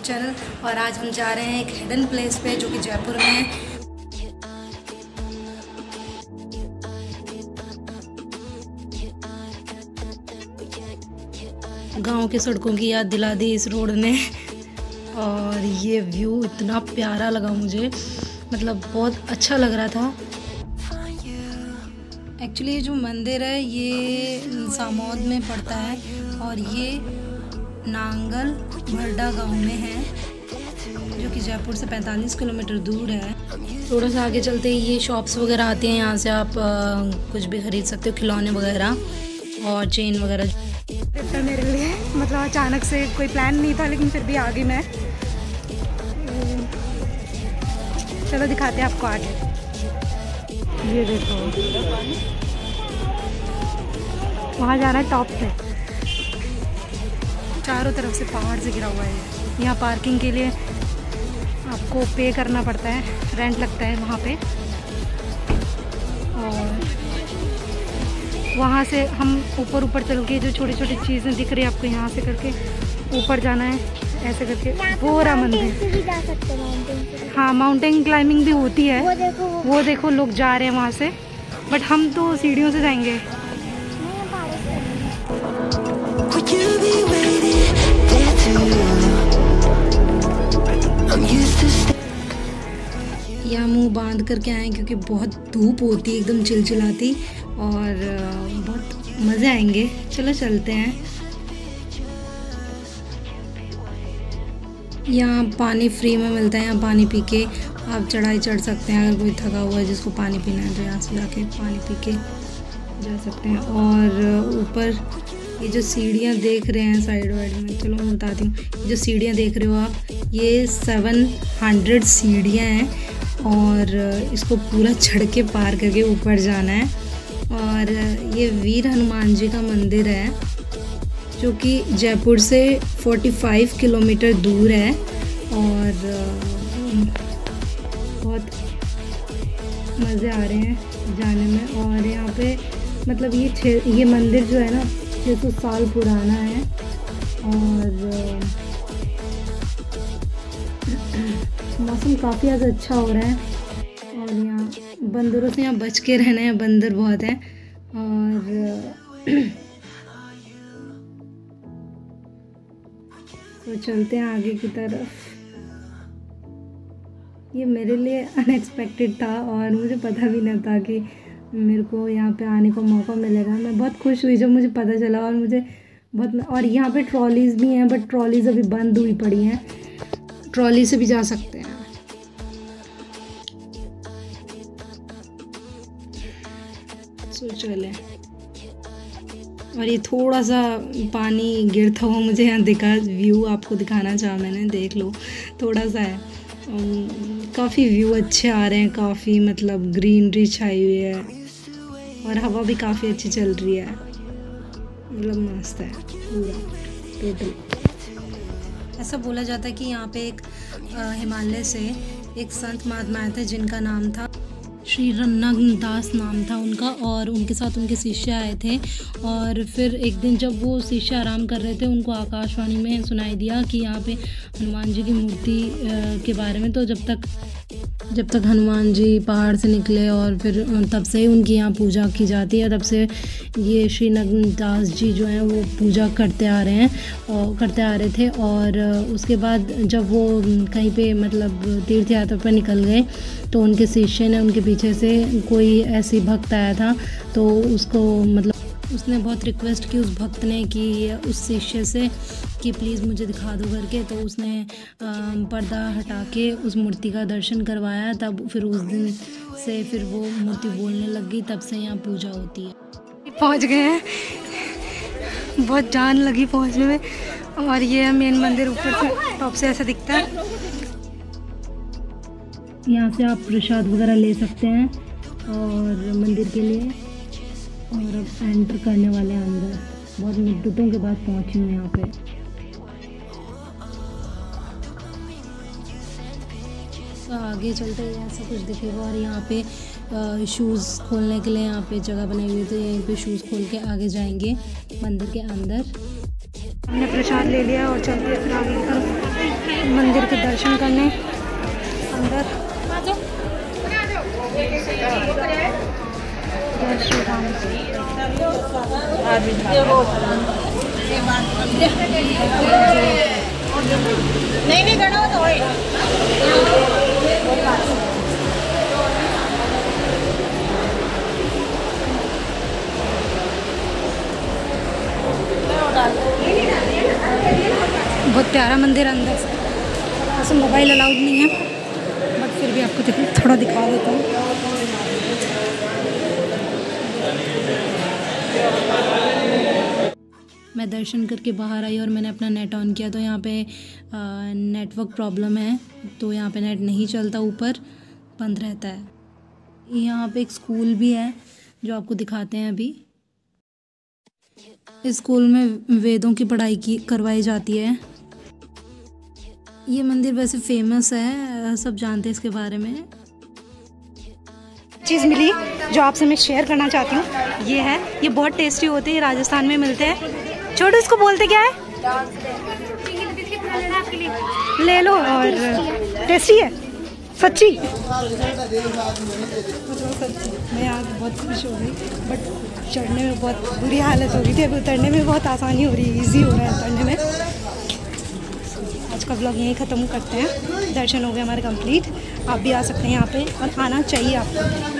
Channel. और आज हम जा रहे हैं एक हिडन प्लेस पे जो कि जयपुर में है। गांव की सड़कों की याद दिला दी इस रोड ने। और ये व्यू इतना प्यारा लगा मुझे, मतलब बहुत अच्छा लग रहा था। एक्चुअली ये जो मंदिर है ये सामौद में पड़ता है और ये नांगल भरडा गांव में है जो कि जयपुर से 45 किलोमीटर दूर है। थोड़ा सा आगे चलते ही ये शॉप्स वगैरह आती हैं, यहाँ से आप कुछ भी खरीद सकते हो, खिलौने वगैरह और चेन वगैरह। तो मेरे लिए मतलब अचानक से कोई प्लान नहीं था, लेकिन फिर भी आ गई मैं। चलो दिखाते हैं आपको आगे। ये देखो वहाँ जाना है टॉप पे, चारों तरफ से पहाड़ से घिरा हुआ है। यहाँ पार्किंग के लिए आपको पे करना पड़ता है, रेंट लगता है वहाँ पे। और वहाँ से हम ऊपर चल के जो छोटी छोटी चीज़ें दिख रही है आपको, यहाँ से करके ऊपर जाना है, ऐसे करके पूरा मंदिर भी जा सकते हैं। हाँ, माउंटेन क्लाइंबिंग भी होती है। वो देखो लोग जा रहे हैं वहाँ से, बट हम तो सीढ़ियों से जाएंगे। यहाँ मुंह बांध करके आए क्योंकि बहुत धूप होती है, एकदम चिलचिलाती, और बहुत मज़े आएंगे। चलो चलते हैं। यहाँ पानी फ्री में मिलता है, यहाँ पानी पी के आप चढ़ाई चढ़ सकते हैं। अगर कोई थका हुआ है जिसको पानी पीना है तो यहाँ से जाके पानी पी के जा सकते हैं। और ऊपर ये जो सीढ़ियाँ देख रहे हैं साइड वाइड में, चलो मैं बताती हूँ। ये जो सीढ़ियाँ देख रहे हो आप, ये 700 सीढ़ियाँ हैं और इसको पूरा चढ़ के पार करके ऊपर जाना है। और ये वीर हनुमान जी का मंदिर है जो कि जयपुर से 45 किलोमीटर दूर है। और बहुत मज़े आ रहे हैं जाने में। और यहाँ पे मतलब ये मंदिर जो है ना 600 साल पुराना है। और मौसम काफ़ी ज़्यादा अच्छा हो रहा है। और यहाँ बंदरों से यहाँ बच के रहना है, बंदर बहुत हैं। और तो चलते हैं आगे की तरफ। ये मेरे लिए अनएक्सपेक्टेड था और मुझे पता भी नहीं था कि मेरे को यहाँ पे आने का मौका मिलेगा। मैं बहुत खुश हुई जब मुझे पता चला। और मुझे और यहाँ पे ट्रॉलीज़ भी हैं, बट ट्रॉलीज़ अभी बंद हुई पड़ी हैं। ट्रॉली से भी जा सकते हैं। सो चले। और ये थोड़ा सा पानी गिरता हुआ मुझे यहाँ दिखा, व्यू आपको दिखाना चाहा मैंने, देख लो थोड़ा सा है। काफ़ी व्यू अच्छे आ रहे हैं, काफ़ी मतलब ग्रीनरी छाई हुई है और हवा भी काफ़ी अच्छी चल रही है, मतलब मस्त है पूरा टोटल। ऐसा बोला जाता है कि यहाँ पे एक हिमालय से एक संत महात्मा आए थे जिनका नाम था श्री रन्नादास नाम था उनका, और उनके साथ उनके शिष्य आए थे। और फिर एक दिन जब वो शिष्य आराम कर रहे थे, उनको आकाशवाणी में सुनाई दिया कि यहाँ पे हनुमान जी की मूर्ति के बारे में। तो जब तक हनुमान जी पहाड़ से निकले और फिर तब से ही उनकी यहाँ पूजा की जाती है। तब से ये श्री रन्नादास जी जो हैं वो पूजा करते आ रहे थे। और उसके बाद जब वो कहीं पे मतलब तीर्थ यात्रा पर निकल गए तो उनके शिष्य ने उनके पीछे से कोई ऐसी भक्त आया था, तो उसको मतलब उसने बहुत रिक्वेस्ट की उस भक्त ने कि उस शिष्य से कि प्लीज़ मुझे दिखा दो करके। तो उसने पर्दा हटा के उस मूर्ति का दर्शन करवाया। तब फिर उस दिन से फिर वो मूर्ति बोलने लग गई, तब से यहाँ पूजा होती है। पहुँच गए हैं, बहुत जान लगी पहुँचने में। और ये मेन मंदिर ऊपर से टॉप से ऐसा दिखता है। यहाँ से आप प्रसाद वगैरह ले सकते हैं और मंदिर के लिए। और अब एंटर करने वाले हैं अंदर। बहुत मिनटों के बाद पहुँची हूँ यहाँ पे। तो आगे चलते ही ऐसा कुछ दिखेगा। और यहाँ पे शूज़ खोलने के लिए यहाँ पे जगह बनाई हुई है, तो यहीं पे शूज़ खोल के आगे जाएंगे मंदिर के अंदर। हमने प्रसाद ले लिया और चलते हैं फिर आगे की तरफ। मंदिर के दर्शन करने अंदर। जय श्री राम। नहीं करना तो बहुत प्यारा मंदिर अंदर से। वैसे मोबाइल अलाउड नहीं है, बट फिर भी आपको थोड़ा दिखा देता हूँ। मैं दर्शन करके बाहर आई और मैंने अपना नेट ऑन किया तो यहाँ पे नेटवर्क प्रॉब्लम है, तो यहाँ पे नेट नहीं चलता, ऊपर बंद रहता है। यहाँ पे एक स्कूल भी है जो आपको दिखाते हैं अभी। इस स्कूल में वेदों की पढ़ाई करवाई जाती है। ये मंदिर वैसे फेमस है, सब जानते हैं इसके बारे में। चीज़ मिली जो आपसे मैं शेयर करना चाहती हूँ, ये है, ये बहुत टेस्टी होते हैं, राजस्थान में मिलते हैं। छोटू इसको बोलते क्या है? ले लो। और टेस्टी है सच्ची। मैं यहाँ बहुत खुश हो गई, बट चढ़ने में बहुत बुरी हालत हो गई थी। अभी उतरने में बहुत आसानी हो रही है, ईजी हो रहा है उतरने में। आज का व्लॉग यहीं ख़त्म करते हैं। दर्शन हो गए हमारे कंप्लीट। आप भी आ सकते हैं यहाँ पे और आना चाहिए आपको।